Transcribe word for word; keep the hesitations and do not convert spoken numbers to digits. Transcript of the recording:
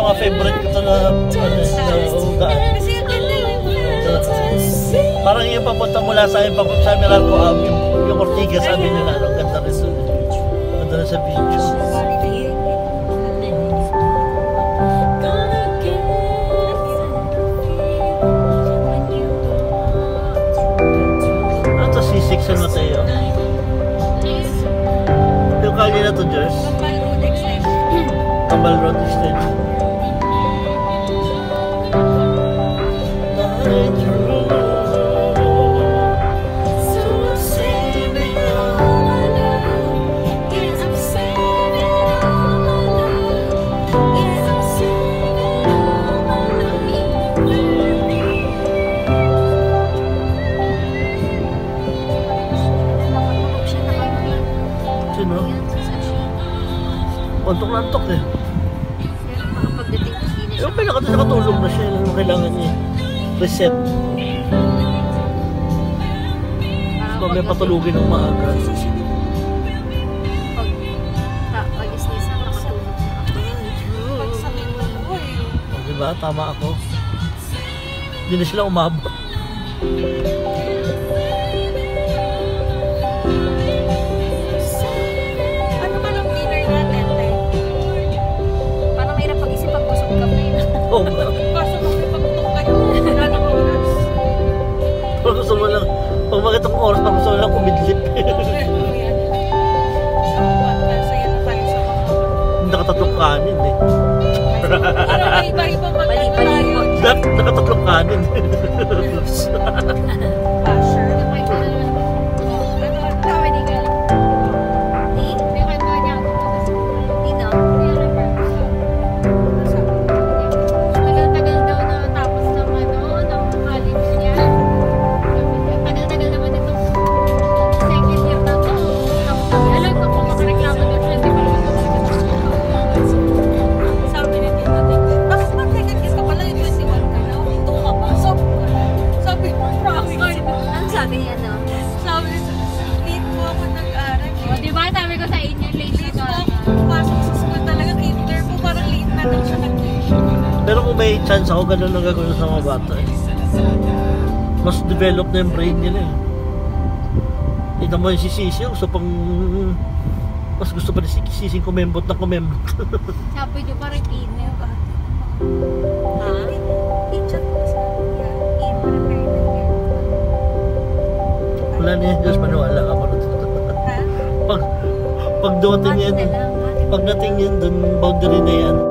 mga favorite ko ito na ano, na ugaan. Parang yung papunta mula sa akin, papunta sa Meralco Ave, yung, yung Ortigas, sabi nila, ano, ganda rin sa, ganda rin sa video. Ano ito, C six San Mateo? Yung kali na ito, Jers? Tambal Road Extension. Antok na antok eh. Pagdating ko hindi na siya. Yung pinakata nakatulog na siya. Yung kailangan niya. Reset. So may patulugin ng maaga. Pag pag-isnis na nakatulog siya. Pag sakit mo ko eh. O diba? Tama ako. Hindi na sila umabot. Oh, kaso makipagtong kayo, wala nang oras. Pag gusto mo lang, pag makitang oras, pag gusto mo lang kumidlip. Nakatatlong kanin eh. Parang iba-iba mag-tayo. Nakatatlong kanin. Basher. Ano ang tawag ni Gal? Di? May kanta niya ako. Di na? Pero kung may chance ako, ganun ang gagawin sa mga bata eh. Mas develop na yung brain nila eh. Ito mo yung sisisi, gusto pang... Mas gusto pa rin sisising kumembot na kumembot. Sabi nyo parang pino yung bata. Ha? I-chat mo sa kanya. I-repair na niya. Wala niya, Diyos maniwala ka pa. Ha? Pag, pag dating yan, pag dating yan, dun boundary na yan.